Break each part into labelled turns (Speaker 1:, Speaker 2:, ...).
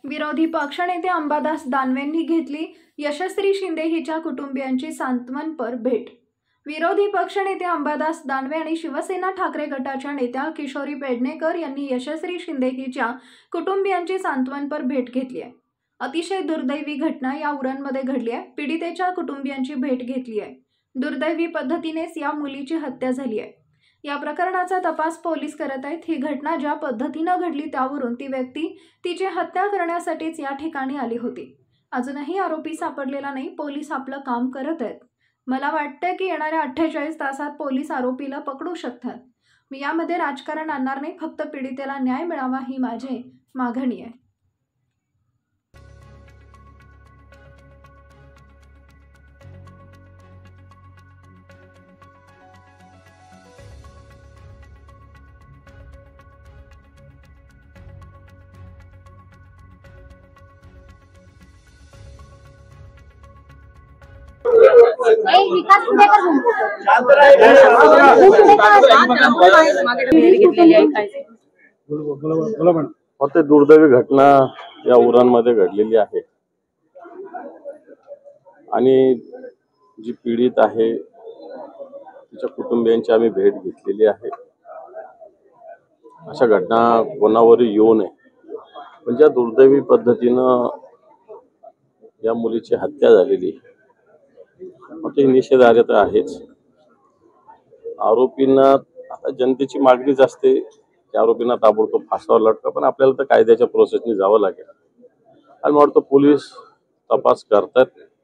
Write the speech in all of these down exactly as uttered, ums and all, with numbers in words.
Speaker 1: विरोधी पक्षनेते अंबादास दानवेंनी घेतली यशस्वी शिंदे हिच्या कुटुंबियांची सांत्वनपर भेट। विरोधी पक्षनेते अंबादास दानवे आणि शिवसेना ठाकरे गटाच्या नेत्या किशोरी पेडणेकर यांनी यशस्वी शिंदे हिच्या कुटुंबियांची सांत्वनपर भेट घेतली आहे। अतिशय दुर्दैवी घटना या उरणमध्ये घडली आहे। पीडितेच्या कुटुंबियांची भेट घेतली आहे। दुर्दैवी पद्धतीनेच या मुलीची हत्या झाली आहे। या प्रकरणाचा तपास पोलीस करत आहेत। ही घटना ज्या पद्धतीने घडली त्यावरून ती व्यक्ती तिची हत्या करण्यासाठीच या ठिकाणी आली होती। अजूनही आरोपी सापडलेला नाही। पोलीस आपलं काम करत आहेत। मला वाटतं की येणाऱ्या अठ्ठेचाळीस तासात पोलीस आरोपीला पकडू शकतात। मी यामध्ये राजकारण आणणार नाही, फक्त पीडितेला न्याय मिळावा ही माझी मागणी आहे।
Speaker 2: होते दुर्दैवी घटना या उरणमध्ये घडलेली आहे आणि जी पीडित आहे तिच्या कुटुंबियांची आम्ही भेट घेतलेली आहे। अशा घटना कोणावरही येऊ नये, पण ज्या दुर्दैवी पद्धतीनं या मुलीची हत्या झालेली ते निषेधार्ह तर आहेच। आरोपींना आता जनतेची मागणीच असते की आरोपींना ताबडतोब फासावर लटका, पण आपल्याला तर कायद्याच्या प्रोसेसने जावं लागेल आणि मला वाटतं पोलीस तपास करतात।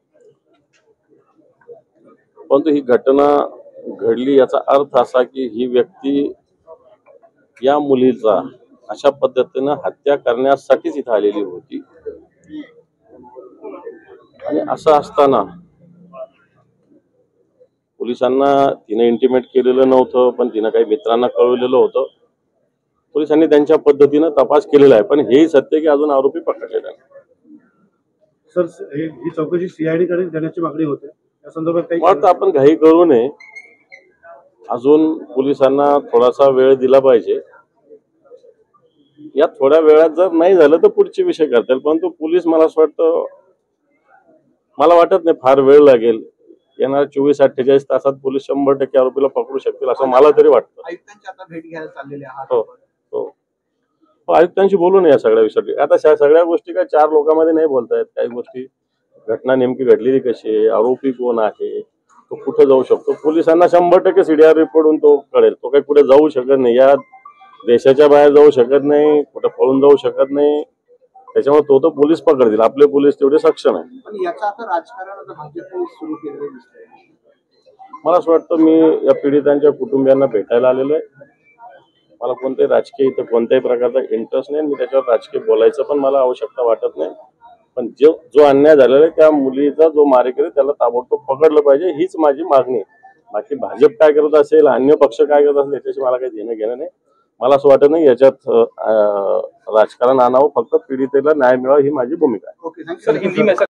Speaker 2: परंतु ही घटना घडली याचा अर्थ असा की ही व्यक्ती या मुलीचा अशा पद्धतीनं हत्या करण्यासाठीच इथं आलेली होती आणि असं असताना पोलिसांना तिने इंटिमेट केलेलं नव्हतं, पण तिने काही मित्रांना कळवलेलं होतं। पोलिसांनी त्यांच्या पद्धतीने तपास केलेला आहे, पण हेही सत्य की अजून आरोपी पकडलेला नाही।
Speaker 3: सर, ही चौकशी सीआयडी कडे देण्याची मागणी होते, या संदर्भात काही
Speaker 2: वाटतं आपण घाई करू नये। अजून पोलिसांना थोडासा वेळ दिला पाहिजे। या थोड्या वेळात जर नाही झालं तर पुढचे विषय करतील, परंतु पोलीस मला असं वाटतं मला वाटत नाही फार वेळ लागेल। येणार चोवीस अठ्ठेचाळीस तासात पोलीस शंभर टक्के आरोपीला पकडू शकतील असं मला तरी वाटतं।
Speaker 4: आयुक्तांची आता भेट घ्यायला चाललेली आहात?
Speaker 2: हो हो आयुक्तांशी बोलून या सगळ्या विषयासाठी। आता सगळ्या गोष्टी काय चार लोकांमध्ये नाही बोलता येत। काही गोष्टी घटना नेमकी घडलेली कशी आहे, आरोपी कोण आहे, तो कुठे जाऊ शकतो, पोलिसांना शंभर टक्के सीडीआर रिपोर्टून तो कळेल। तो काही कुठे जाऊ शकत नाही, या देशाच्या बाहेर जाऊ शकत नाही, कुठे पळून जाऊ शकत नाही, त्याच्यामुळे तो तो पोलीस पकडतील। आपले पोलीस तेवढे सक्षम आहे।
Speaker 4: पण याचा आता राजकारण आता भाजपने सुरू केलेलं दिसतंय।
Speaker 2: मला असं वाटतं मी या पीडितांच्या कुटुंबियांना भेटायला आलेलो आहे। मला कोणत्याही राजकीय इथं कोणत्याही प्रकारचा इंटरेस्ट नाही, मी त्याच्यावर राजकीय बोलायचं पण मला आवश्यकता वाटत नाही। पण जो जो अन्याय झालेला आहे त्या मुलीचा जो मारेकरी त्याला ताबडतोब पकडलं पाहिजे हीच माझी मागणी आहे। बाकी भाजप काय करत असेल, अन्य पक्ष काय करत असेल याच्याशी मला काही देणं घेणं नाही। मला असं वाटत नाही याच्यात राजकारण आणावं, फक्त पीडितेला न्याय मिळावा ही माझी भूमिका आहे।
Speaker 4: Okay, thank you sir.